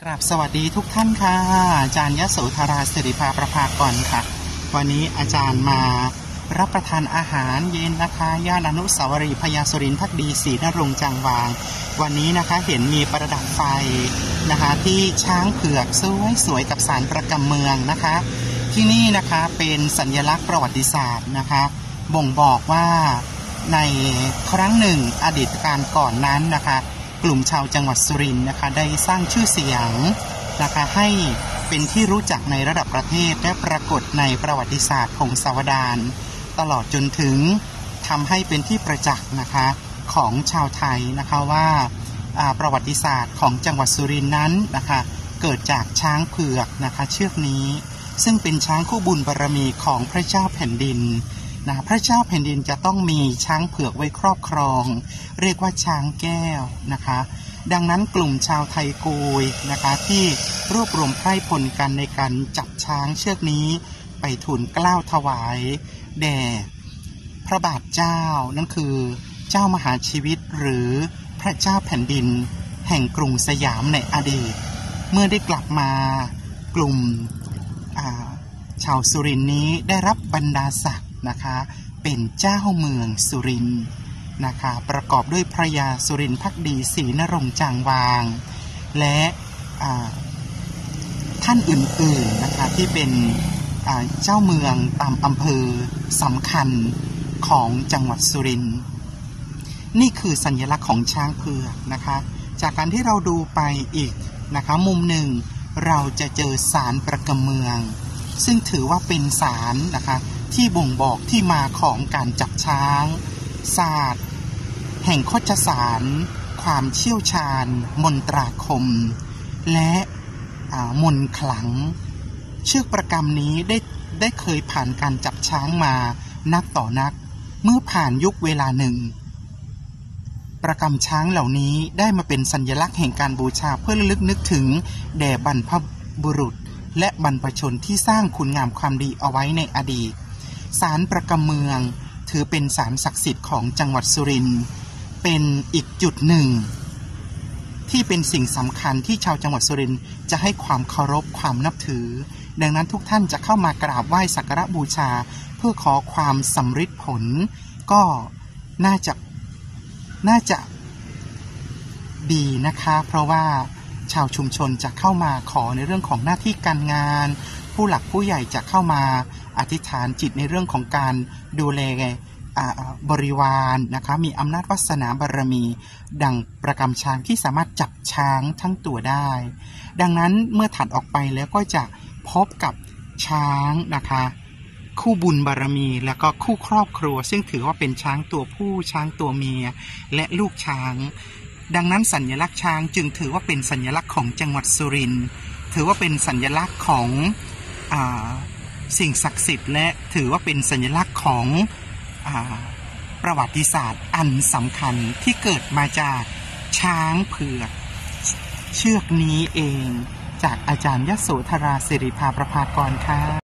กราบสวัสดีทุกท่านค่ะอาจารย์ยโสธราสิริภาประภากรค่ะวันนี้อาจารย์มารับประทานอาหารเย็นนะคะย่านอนุสาวรีย์พญาสุรินทร์ภักดีศรีนรงค์จังวางวันนี้นะคะเห็นมีประดับไฟนะคะที่ช้างเผือกสวยๆกับศาลประกำเมืองนะคะที่นี่นะคะเป็นสัญลักษณ์ประวัติศาสตร์นะคะบ่งบอกว่าในครั้งหนึ่งอดีตการก่อนนั้นนะคะกลุ่มชาวจังหวัดสุรินทร์นะคะได้สร้างชื่อเสียงนะคะให้เป็นที่รู้จักในระดับประเทศและปรากฏในประวัติศาสตร์พงศาวดารตลอดจนถึงทำให้เป็นที่ประจักษ์นะคะของชาวไทยนะคะว่าประวัติศาสตร์ของจังหวัดสุรินทร์นั้นนะคะเกิดจากช้างเผือกนะคะเชือกนี้ซึ่งเป็นช้างคู่บุญบารมีของพระเจ้าแผ่นดินนะพระเจ้าแผ่นดินจะต้องมีช้างเผือกไว้ครอบครองเรียกว่าช้างแก้วนะคะดังนั้นกลุ่มชาวไทยกุยนะคะที่รวบรวมไพร่พลกันในการจับช้างเชือกนี้ไปทูลเกล้าถวายแด่พระบาทเจ้านั่นคือเจ้ามหาชีวิตหรือพระเจ้าแผ่นดินแห่งกรุงสยามในอดีตเมื่อได้กลับมากลุ่มชาวสุรินทร์นี้ได้รับบรรดาศักดิ์นะคะเป็นเจ้าเมืองสุรินทร์นะคะประกอบด้วยพระยาสุรินทร์ภักดีศรีนรงค์จังวางและท่านอื่นๆนะคะที่เป็นเจ้าเมืองตามอำเภอสำคัญของจังหวัดสุรินทร์นี่คือสัญลักษณ์ของช้างเผือกนะคะจากการที่เราดูไปอีกนะคะมุมหนึ่งเราจะเจอศาลประกำเมืองซึ่งถือว่าเป็นศาลนะคะที่บ่งบอกที่มาของการจับช้างศาสตร์แห่งโคชศาลความเชี่ยวชาญมนตราคมและมนต์ขลังเชือกประกำนี้ได้เคยผ่านการจับช้างมานักต่อนักเมื่อผ่านยุคเวลาหนึ่งประกำช้างเหล่านี้ได้มาเป็นสัญลักษณ์แห่งการบูชาเพื่อระลึกนึกถึงแด่บรรพบุรุษและบรรพชนที่สร้างคุณงามความดีเอาไว้ในอดีตศาลประกำเมืองถือเป็นศาลศักดิ์สิทธิ์ของจังหวัดสุรินทร์เป็นอีกจุดหนึ่งที่เป็นสิ่งสำคัญที่ชาวจังหวัดสุรินทร์จะให้ความเคารพความนับถือดังนั้นทุกท่านจะเข้ามากราบไหว้สักการะบูชาเพื่อขอความสำฤทธิ์ผลก็น่าจะดีนะคะเพราะว่าชาวชุมชนจะเข้ามาขอในเรื่องของหน้าที่การงานผู้หลักผู้ใหญ่จะเข้ามาอธิษฐานจิตในเรื่องของการดูแลบริวารนะคะมีอำนาจวาสนาบารมีดังประกำช้างที่สามารถจับช้างทั้งตัวได้ดังนั้นเมื่อถัดออกไปแล้วก็จะพบกับช้างนะคะคู่บุญบารมีแล้วก็คู่ครอบครัวซึ่งถือว่าเป็นช้างตัวผู้ช้างตัวเมียและลูกช้างดังนั้นสัญลักษณ์ช้างจึงถือว่าเป็นสัญลักษณ์ของจังหวัดสุรินทร์ถือว่าเป็นสัญลักษณ์ของสิ่งศักดิ์สิทธิ์และถือว่าเป็นสัญลักษณ์ของประวัติศาสตร์อันสำคัญที่เกิดมาจากช้างเผือกเชือกนี้เองจากอาจารย์ยโสธราสิริภาประภากรค่ะ